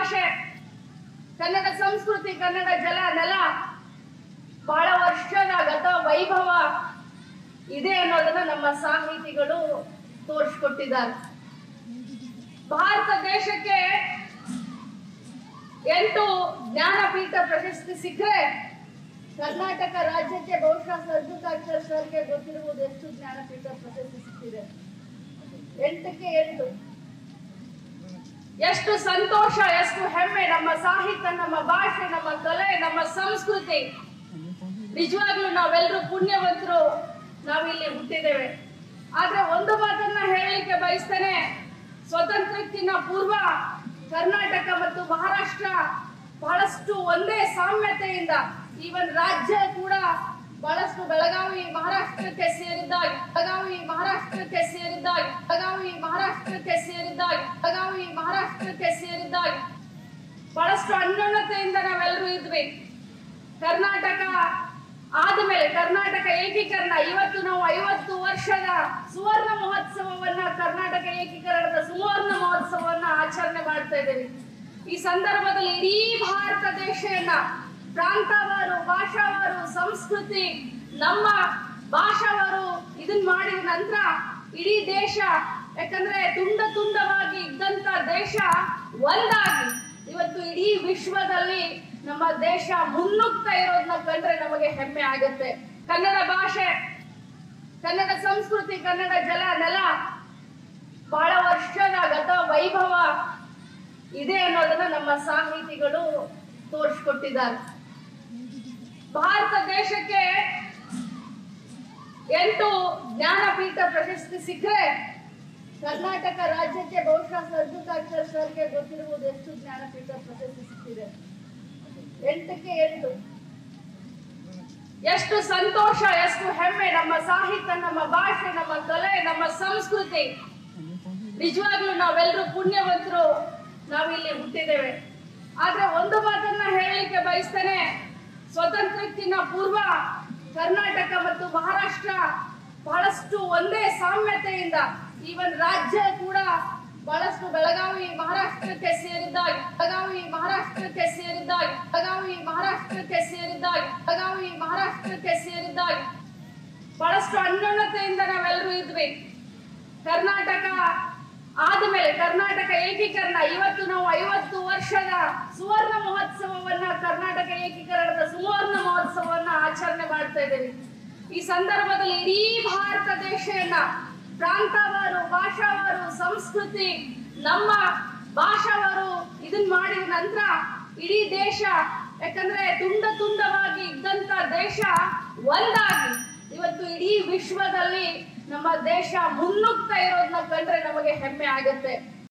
ಭಾಷೆ, ಕನ್ನಡ ಸಂಸ್ಕೃತಿ, ಕನ್ನಡ ಜಲ ನೆಲ ಬಹಳ ವರ್ಷದ ಗತ ವೈಭವ ಇದೆ ಅನ್ನೋದನ್ನ ನಮ್ಮ ಸಾಹಿತಿಗಳು ತೋರಿಸ್ಕೊಟ್ಟಿದ್ದಾರೆ. ಭಾರತ ದೇಶಕ್ಕೆ 8 ಜ್ಞಾನಪೀಠ ಪ್ರಶಸ್ತಿ ಸಿಕ್ಕರೆ ಕರ್ನಾಟಕ ರಾಜ್ಯಕ್ಕೆ ಬಹುಶಃ ಸರ್ಜುಕಾಚಾರ್ಯ ಸರ್ಗೆ ಗೊತ್ತಿರುವುದು ಎಷ್ಟು ಜ್ಞಾನಪೀಠ ಪ್ರಶಸ್ತಿ ಸಿಕ್ಕಿದೆ. 8ಕ್ಕೆ 8. ಎಷ್ಟು ಸಂತೋಷ, ಎಷ್ಟು ಹೆಮ್ಮೆ. ನಮ್ಮ ಸಾಹಿತ್ಯ, ನಮ್ಮ ಭಾಷೆ, ನಮ್ಮ ಕಲೆ, ನಮ್ಮ ಸಂಸ್ಕೃತಿ, ನಿಜವಾಗ್ಲೂ ನಾವೆಲ್ಲರೂ ಪುಣ್ಯವಂತರು. ನಾವಿಲ್ಲಿ ಹುಟ್ಟಿದ್ದೇವೆ. ಆದ್ರೆ ಒಂದು ಮಾತನ್ನ ಹೇಳಲಿಕ್ಕೆ ಬಯಸ್ತೇನೆ. ಸ್ವತಂತ್ರಕ್ಕಿಂತ ಪೂರ್ವ ಕರ್ನಾಟಕ ಮತ್ತು ಮಹಾರಾಷ್ಟ್ರ ಬಹಳಷ್ಟು ಒಂದೇ ಸಾಮ್ಯತೆಯಿಂದ, ಈವನ್ ರಾಜ್ಯ ಕೂಡ ಬಹಳಷ್ಟು ಬೆಳಗಾವಿ ಮಹಾರಾಷ್ಟ್ರಕ್ಕೆ ಸೇರಿದ್ದಾಗಿ ಬಹಳಷ್ಟು ಅನ್ಯೋನ್ಯತೆಯಿಂದ ನಾವೆಲ್ಲರೂ ಇದ್ವಿ. ಕರ್ನಾಟಕ ಆದ್ಮೇಲೆ ಕರ್ನಾಟಕ ಏಕೀಕರಣ, ಇವತ್ತು ನಾವು 50 ವರ್ಷದ ಸುವರ್ಣ ಮಹೋತ್ಸವವನ್ನ, ಕರ್ನಾಟಕ ಏಕೀಕರಣದ ಸುವರ್ಣ ಮಹೋತ್ಸವವನ್ನ ಆಚರಣೆ ಮಾಡ್ತಾ ಇದ್ದೇವೆ. ಈ ಸಂದರ್ಭದಲ್ಲಿ ಇಡೀ ಭಾರತ ದೇಶವನ್ನ ಪ್ರಾಂತವಾರು, ಭಾಷಾವಾರು, ಸಂಸ್ಕೃತಿ, ನಮ್ಮ ಭಾಷಾವಾರು ಇದನ್ನ ಮಾಡಿದ ನಂತರ ಇಡೀ ದೇಶ, ಯಾಕಂದ್ರೆ ತುಂಡವಾಗಿ ಇದ್ದಂತ ದೇಶ ಒಂದಾಗಿ ಇವತ್ತು ಇಡೀ ವಿಶ್ವದಲ್ಲಿ ನಮ್ಮ ದೇಶ ಮುನ್ನುಗ್ತಾ ಇರೋದನ್ನ ಕಂಡ್ರೆ ನಮಗೆ ಹೆಮ್ಮೆ ಆಗುತ್ತೆ. ಕನ್ನಡ ಭಾಷೆ, ಕನ್ನಡ ಸಂಸ್ಕೃತಿ, ಕನ್ನಡ ಜಲ ನೆಲ ಬಹಳ ವರ್ಷದ ಗತ ವೈಭವ ಇದೆ ಅನ್ನೋದನ್ನ ನಮ್ಮ ಸಾಹಿತಿಗಳು ತೋರಿಸ್ಕೊಟ್ಟಿದ್ದಾರೆ. ಭಾರತ ದೇಶಕ್ಕೆ 8 ಜ್ಞಾನಪೀಠ ಪ್ರಶಸ್ತಿ ಸಿಕ್ಕರೆ ಕರ್ನಾಟಕ ರಾಜ್ಯಕ್ಕೆ ಬಹುಶಃ ಸರ್ಜುಕಾಚಾರ್ಯ ಸರ್ಗೆ ಗೊತ್ತಿರುವುದು ಎಷ್ಟು ಜ್ಞಾನಪೀಠ ಪ್ರಶಸ್ತಿ ಸಿಕ್ಕಿದೆ. 8ಕ್ಕೆ 8. ಎಷ್ಟು ಸಂತೋಷ, ಎಷ್ಟು ಹೆಮ್ಮೆ. ನಮ್ಮ ಸಾಹಿತ್ಯ, ನಮ್ಮ ಭಾಷೆ, ನಮ್ಮ ಕಲೆ, ನಮ್ಮ ಸಂಸ್ಕೃತಿ, ನಿಜವಾಗ್ಲೂ ನಾವೆಲ್ಲರೂ ಪುಣ್ಯವಂತರು. ನಾವಿಲ್ಲಿ ಹುಟ್ಟಿದ್ದೇವೆ. ಆದ್ರೆ ಒಂದು ಮಾತನ್ನ ಹೇಳಲಿಕ್ಕೆ ಬಯಸ್ತೇನೆ. ಸ್ವತಂತ್ರಕ್ಕಿಂತ ಪೂರ್ವ ಕರ್ನಾಟಕ ಮತ್ತು ಮಹಾರಾಷ್ಟ್ರ ಬಹಳಷ್ಟು ಒಂದೇ ಸಾಮ್ಯತೆಯಿಂದ, ಈವನ್ ರಾಜ್ಯ ಕೂಡ ಬಹಳಷ್ಟು ಬೆಳಗಾವಿ ಮಹಾರಾಷ್ಟ್ರಕ್ಕೆ ಸೇರಿದ್ದಾಗಿ ಬಹಳಷ್ಟು ಅನ್ಯೋನ್ಯತೆಯಿಂದ ನಾವೆಲ್ಲರೂ ಇದ್ವಿ. ಕರ್ನಾಟಕ ಆದ್ಮೇಲೆ ಕರ್ನಾಟಕ ಏಕೀಕರಣ, ಇವತ್ತು ನಾವು 50 ವರ್ಷದ ಸುವರ್ಣ ಮಹೋತ್ಸವವನ್ನ, ಕರ್ನಾಟಕ ಏಕೀಕರಣದ ಸುವರ್ಣ ಮಹೋತ್ಸವವನ್ನ ಆಚರಣೆ ಮಾಡ್ತಾ ಇದ್ದೇವೆ. ಈ ಸಂದರ್ಭದಲ್ಲಿ ಇಡೀ ಭಾರತ ದೇಶವನ್ನ ಪ್ರಾಂತವಾರು, ಭಾಷಾವಾರು, ಸಂಸ್ಕೃತಿ, ನಮ್ಮ ಭಾಷಾವಾರು ಇದನ್ನ ಮಾಡಿದ ನಂತರ ಇಡೀ ದೇಶ, ಯಾಕಂದ್ರೆ ತುಂಡವಾಗಿ ಇದ್ದಂತ ದೇಶ ಒಂದಾಗಿ ಇವತ್ತು ಇಡೀ ವಿಶ್ವದಲ್ಲಿ ನಮ್ಮ ದೇಶ ಮುನ್ನುಗ್ತಾ ಇರೋದನ್ನ ಕಂಡ್ರೆ ನಮಗೆ ಹೆಮ್ಮೆ ಆಗುತ್ತೆ.